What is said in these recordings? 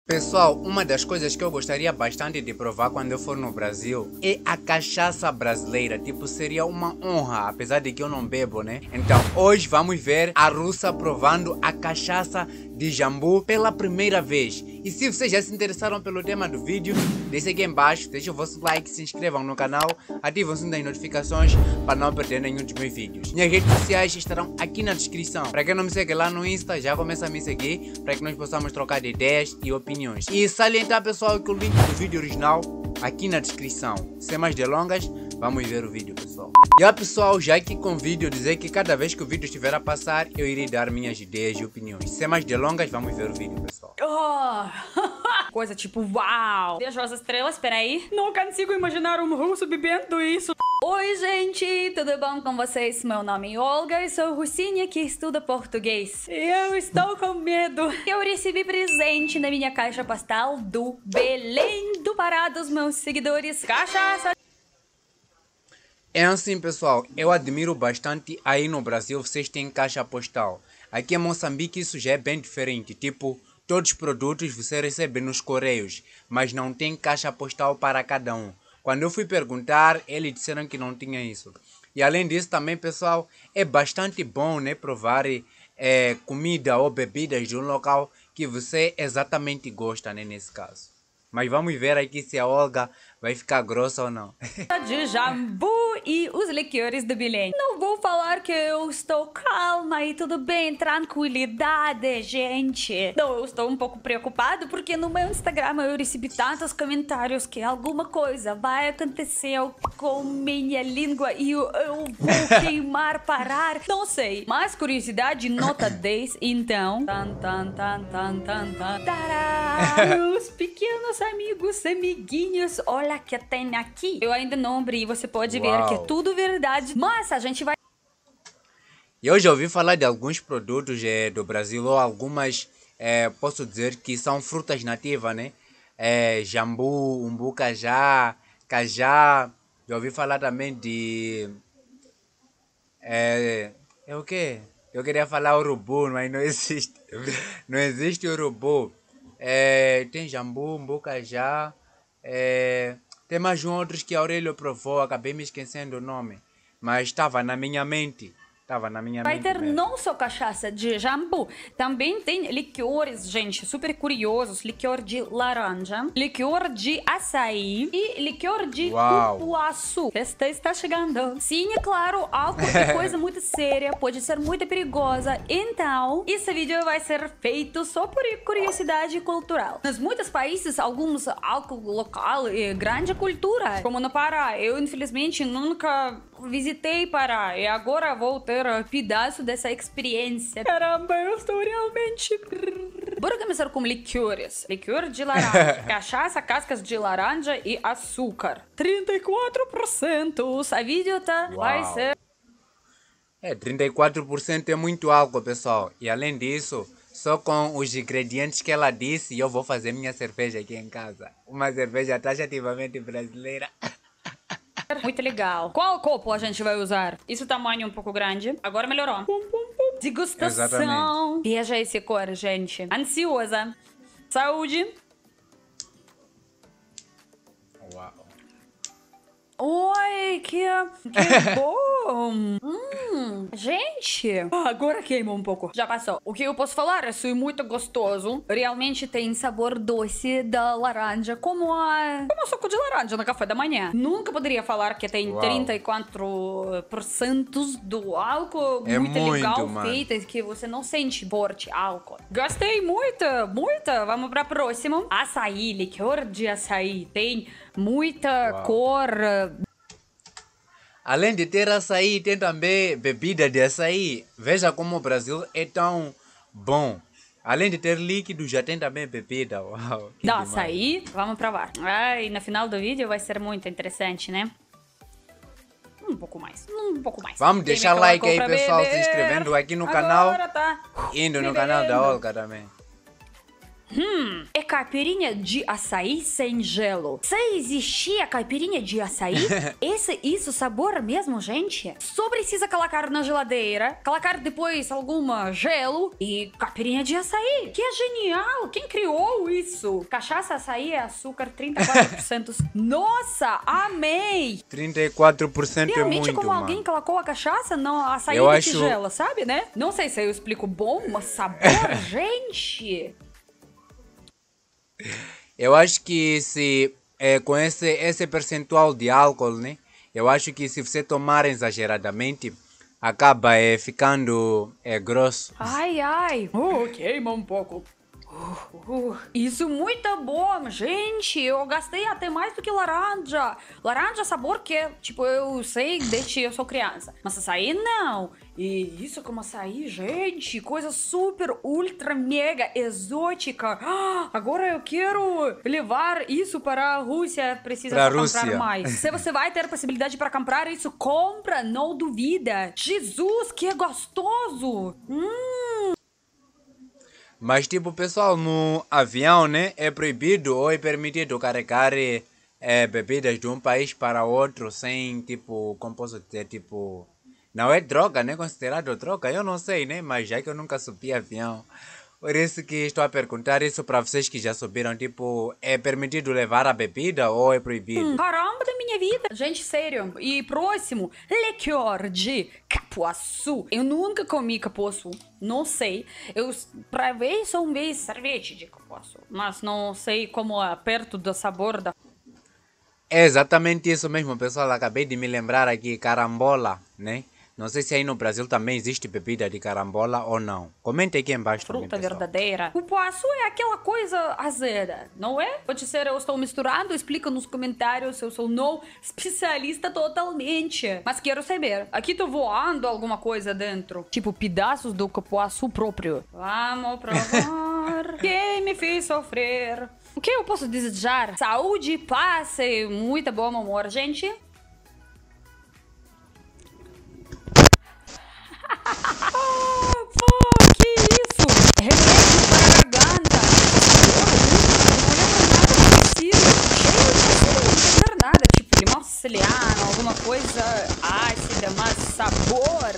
Pessoal, uma das coisas que eu gostaria bastante de provar quando eu for no Brasil é a cachaça brasileira. Tipo, seria uma honra, apesar de que eu não bebo, né? Então, hoje vamos ver a russa provando a cachaça de jambu pela primeira vez. E se vocês já se interessaram pelo tema do vídeo, deixem aqui embaixo, deixem o vosso like, se inscrevam no canal, ativem o sininho das notificações para não perder nenhum dos meus vídeos. Minhas redes sociais estarão aqui na descrição. Para quem não me segue lá no Insta, já começa a me seguir para que nós possamos trocar de ideias e opiniões. E salientar, pessoal, que o link do vídeo original aqui na descrição. Sem mais delongas, vamos ver o vídeo, pessoal. E pessoal, já aqui com o vídeo dizer que cada vez que o vídeo estiver a passar, eu irei dar minhas ideias e opiniões. Sem mais delongas, vamos ver o vídeo, pessoal. Coisa tipo, uau! Vejo as estrelas, peraí. Não consigo imaginar um russo bebendo isso. Oi, gente, tudo bom com vocês? Meu nome é Olga e sou russinha que estuda português. Eu estou com medo. Eu recebi presente na minha caixa postal do Belém do Pará dos meus seguidores. Cachaça! É assim, pessoal, eu admiro bastante aí no Brasil vocês têm caixa postal. Aqui em Moçambique isso já é bem diferente, tipo, todos os produtos você recebe nos correios, mas não tem caixa postal para cada um. Quando eu fui perguntar, eles disseram que não tinha isso. E além disso também, pessoal, é bastante bom, né, provar comida ou bebidas de um local que você exatamente gosta, né, nesse caso. Mas vamos ver aqui se a Olga vai ficar grossa ou não. De jambu e os liquores do Belém. Não vou falar que eu estou calma e tudo bem, tranquilidade, gente. Não, eu estou um pouco preocupado porque no meu Instagram eu recebi tantos comentários que alguma coisa vai acontecer com minha língua e eu vou queimar, parar. Não sei. Mas curiosidade, nota 10, então. Tará! Os pequenos amigos, amiguinhos, olha que tem aqui. Eu ainda não abri, você pode ver que é tudo verdade, mas a gente vai... Eu já ouvi falar de alguns produtos do Brasil, ou algumas, posso dizer que são frutas nativas, né? Jambu, umbu, cajá. Já ouvi falar também de... É o quê? Eu queria falar urubu, mas não existe. Não existe urubu. Tem jambu, umbu, cajá. Tem mais outros que a Aurélio provou, acabei me esquecendo o nome. Mas estava na minha mente. Vai ter não só cachaça de jambu, também tem licores, gente, super curiosos. Licor de laranja, licor de açaí e licor de cupuaçu. Festa está chegando. Sim, é claro, álcool é coisa muito séria, pode ser muito perigosa. Então, esse vídeo vai ser feito só por curiosidade cultural. Nos muitos países, alguns álcool local é grande cultura, como no Pará. Eu, infelizmente, nunca visitei Pará e agora vou ter um pedaço dessa experiência. Caramba, eu estou realmente... Bora começar com licores. Licor de laranja, cachaça, cascas de laranja e açúcar. 34%. A vídeo vai ser... 34% é muito álcool, pessoal. E além disso, só com os ingredientes que ela disse, eu vou fazer minha cerveja aqui em casa. Uma cerveja taxativamente brasileira. Muito legal. Qual copo a gente vai usar? Isso tamanho um pouco grande. Agora melhorou. Degustação. Exatamente. Veja esse cor, gente. Ansiosa. Saúde. Uau. Oi, que bom. Gente, agora queimou um pouco. Já passou. O que eu posso falar? Isso é muito gostoso. Realmente tem sabor doce da laranja, como suco de laranja no café da manhã. Nunca poderia falar que tem 34% do álcool. É muito legal, mano. feita, que você não sente forte álcool. Gostei muito. Vamos pra próxima. Açaí, licor de açaí. Tem muita cor. Além de ter açaí, tem também bebida de açaí. Veja como o Brasil é tão bom. Além de ter líquido, já tem também bebida. Uau, Dá açaí, vamos provar. Ai, no final do vídeo vai ser muito interessante, né? Um pouco mais. Vamos deixar like aí, pessoal, se inscrevendo aqui no canal. Tá. Indo no canal da Olga também. É caipirinha de açaí sem gelo. Se existia caipirinha de açaí, isso sabor mesmo, gente? Só precisa colocar na geladeira, colocar depois alguma gelo e caipirinha de açaí. Que é genial! Quem criou isso? Cachaça, açaí, açúcar, 34%. Nossa, amei! 34% é Realmente, muito, como mano. alguém colocou a cachaça no açaí Eu de acho- tigela, sabe, né? Não sei se eu explico bom, mas sabor, gente! Eu acho que se com esse percentual de álcool, né? Eu acho que se você tomar exageradamente, acaba ficando grosso. Ai, ai. Queima um pouco. Isso muito bom, gente. Eu gastei até mais do que laranja. Laranja sabor que, tipo, eu sei desde eu sou criança. Mas açaí não. E isso como açaí, gente, coisa super, ultra, mega exótica. Agora eu quero levar isso para a Rússia. Precisa Pra só comprar Rússia. mais. Se você vai ter possibilidade para comprar isso, compra, não duvida. Jesus, que gostoso. Mas, tipo, pessoal, no avião, né? É proibido ou é permitido carregar bebidas de um país para outro sem, tipo, como posso dizer, tipo... Não é droga, né? Considerado droga? Eu não sei, né? Mas já que eu nunca subi avião. Por isso que estou a perguntar isso para vocês que já subiram. Tipo, é permitido levar a bebida ou é proibido? Caramba da minha vida. Gente, sério. E próximo, liquor de capuaçu. Eu nunca comi capuaçu. Não sei. Eu provei só uma vez sorvete de capuaçu. Mas não sei como é perto do sabor da... É exatamente isso mesmo, pessoal. Acabei de me lembrar aqui, carambola, né? Não sei se aí no Brasil também existe bebida de carambola ou não. Comente aqui embaixo também, fruta pessoal. verdadeira. Cupuaçu é aquela coisa azeda, não é? Pode ser eu estou misturando, explica nos comentários, eu sou não especialista totalmente. Mas quero saber, aqui tô voando alguma coisa dentro, tipo pedaços do cupuaçu próprio. Vamos provar. Quem me fez sofrer? O que eu posso desejar? Saúde, paz e muito bom humor, gente. Pô, que isso? Remédio para a garganta. Não lembro nada tipo limão siciliano, alguma coisa ácida, mas sabor.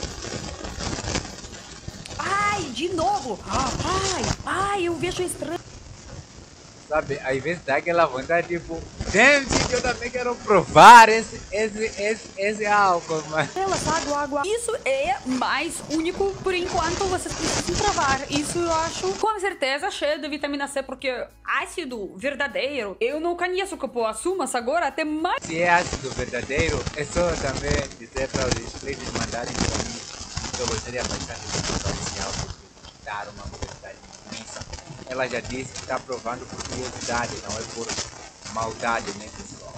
Ai, de novo. Ai, eu vejo estranho. Sabe, às vezes dá aquela vontade, tipo, gente, eu também quero provar esse álcool, mas... Água. Isso é mais único por enquanto, vocês precisam provar. Isso eu acho com certeza cheio de vitamina C, porque ácido verdadeiro, eu não conheço cupuaçu, mas agora até mais. Se é ácido verdadeiro, é só também dizer para os inscritos mandarem para mim. Eu gostaria bastante de provar esse álcool, de dar uma curiosidade imensa. Ela já disse que está provando por curiosidade, não é por maldade, né, pessoal?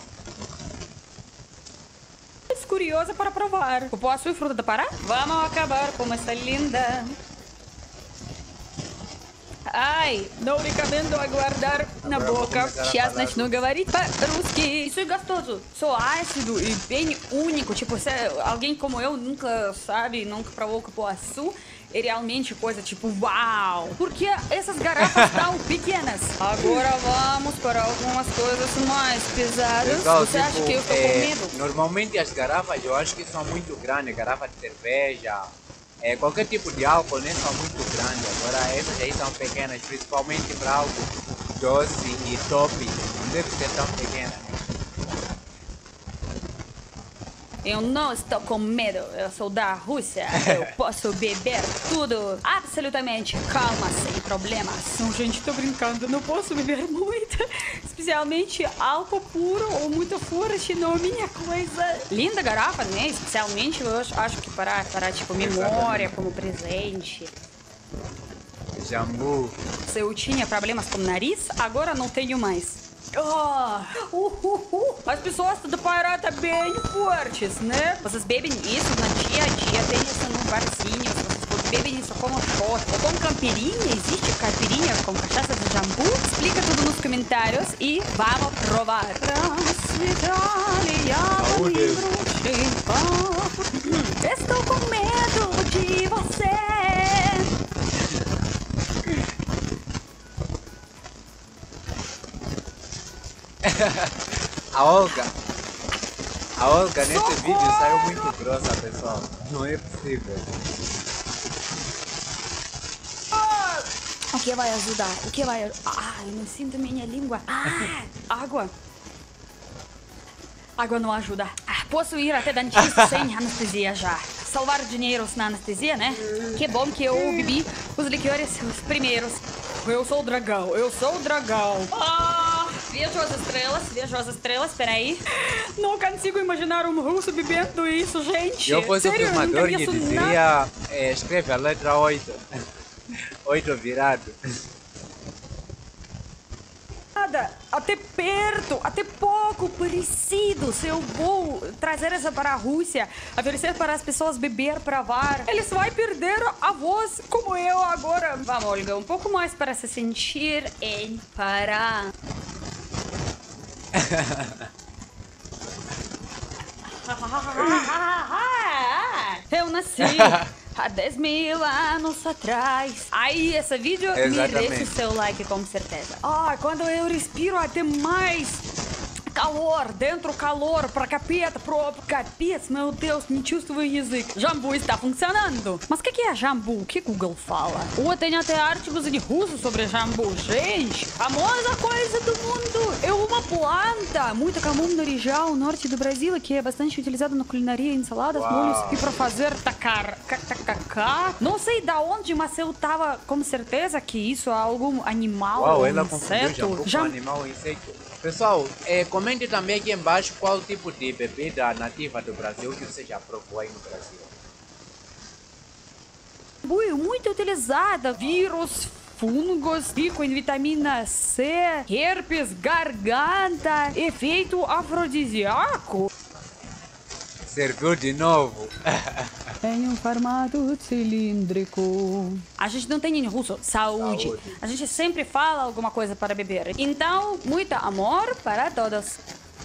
Curiosa para provar. Cupuaçu e fruta do Pará? Vamos acabar com essa linda. Ai, não recomendo aguardar na Agora boca. Сейчас falar начну говорить по-русски. Isso é gostoso. Só ácido e bem único. Tipo, se alguém como eu nunca provou cupuaçu, é realmente coisa tipo, uau! Porque essas garrafas estão pequenas. Agora vamos para algumas coisas mais pesadas. Pessoal, Você acha que eu estou com medo? Normalmente as garrafas eu acho que são muito grandes, garrafa de cerveja, qualquer tipo de álcool, né, são muito grandes. Agora essas aí são pequenas, principalmente para algo doce e top, não deve ser tão pequena, né? Eu não estou com medo, eu sou da Rússia, eu posso beber tudo, absolutamente, calma, sem problemas. Não, gente, tô brincando, não posso beber muito, especialmente álcool puro ou muito forte, não é minha coisa. Linda garrafa, né, especialmente eu acho que para tipo, memória, como presente. Jambu. Se eu tinha problemas com o nariz, agora não tenho mais. As pessoas do Pará estão bem fortes, né? Vocês bebem isso no dia a dia, tem isso num barzinho, vocês bebem isso como shot ou com caipirinha. Existe caipirinha com cachaça de jambu? Explica tudo nos comentários e vamos provar. Estou com medo de você. A Olga nesse vídeo saiu muito grossa, pessoal. Não é possível. O que vai ajudar? O que vai ajudar? Ah, eu não sinto minha língua. Ah, água. Água não ajuda. Ah, posso ir até dentista sem anestesia já. Salvar dinheiro na anestesia, né? Que bom que eu bebi os liquores os primeiros. Eu sou o dragão, eu sou o dragão. Ah, vejo as estrelas, peraí. Não consigo imaginar um russo bebendo isso, gente. Eu fosse sério, o filmador não e conheço dizia, escreve a letra 8. 8 virado. Nada, até perto, até pouco parecido. Se eu vou trazer essa para a Rússia, oferecer para as pessoas beber, provar, eles vão perder a voz como eu agora. Vamos, Olga, um pouco mais para se sentir em Pará. Eu nasci há 10.000 anos atrás. Aí, esse vídeo merece o seu like, com certeza. Ah, quando eu respiro até mais calor, dentro calor, para capeta, próprio capeta, meu Deus, не чувствую язык. Jambu está funcionando. Mas o que é jambu? O que Google fala? Ou tem até artigos em russo sobre jambu. Gente, famosa coisa do mundo. É uma planta muito comum na região norte do Brasil, que é bastante utilizada na culinaria, ensaladas, molhos e para fazer tacacá. Não sei da onde, mas eu tava com certeza que isso é algum animal ou inseto. Com animal ou inseto. Pessoal, comente também aqui embaixo qual tipo de bebida nativa do Brasil que você já provou aí no Brasil. Muito utilizada, vírus, fungos, rico em vitamina C, herpes, garganta, efeito afrodisíaco. Serviu de novo. Em um formato cilíndrico. A gente não tem em russo saúde. A gente sempre fala alguma coisa para beber. Então, muito amor para todos.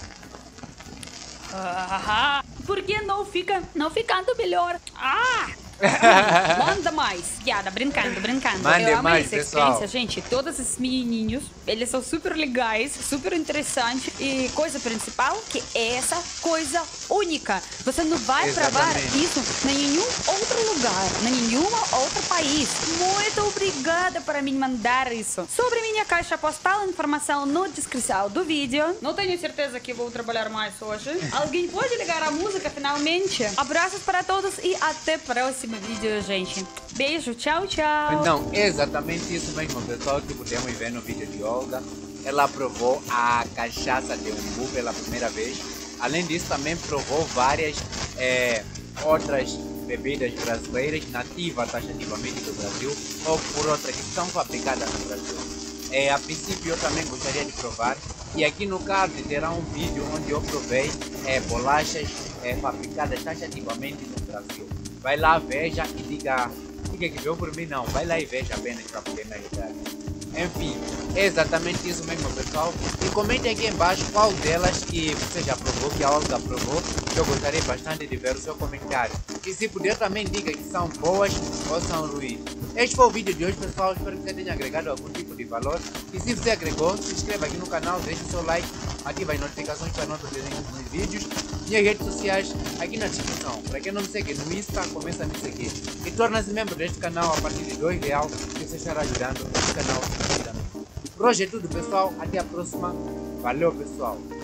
Por que não ficando melhor? Manda mais. Piada, brincando. Mande eu amei mais, essa pessoal. experiência, gente. Todos esses menininhos, eles são super legais, super interessantes. E coisa principal, que é essa coisa única. Você não vai provar isso em nenhum outro lugar, em nenhum outro país. Muito obrigada por me mandar isso. Sobre minha caixa postal, informação na descrição do vídeo. Não tenho certeza que vou trabalhar mais hoje. Alguém pode ligar a música finalmente? Abraços para todos e até o próximo vídeo, gente. Beijo, tchau. Então, exatamente isso mesmo, pessoal, que podemos ver no vídeo de Olga. Ela provou a cachaça de umbu pela primeira vez. Além disso, também provou várias outras bebidas brasileiras nativas taxativamente do Brasil ou por outras que são fabricadas no Brasil. A princípio, eu também gostaria de provar. E aqui no card terá um vídeo onde eu provei bolachas fabricadas taxativamente no Brasil. Vai lá, veja e diga que viu por mim, não. Vai lá e veja apenas para poder me ajudar. Enfim, é exatamente isso mesmo, pessoal. E comente aqui embaixo qual delas que você já provou, que a Olga provou, que eu gostaria bastante de ver o seu comentário. E se puder também diga que são boas ou são ruins. Este foi o vídeo de hoje, pessoal. Espero que você tenha agregado algum tipo de valor. E se você agregou, se inscreva aqui no canal, deixe o seu like, ative as notificações para não perder nenhum dos meus vídeos. Minhas redes sociais aqui na descrição. Para quem não me segue no Insta, começa a me seguir. E torna-se membro deste canal a partir de R$2, que você estará ajudando o canal. Por hoje é tudo, pessoal. Até a próxima. Valeu, pessoal.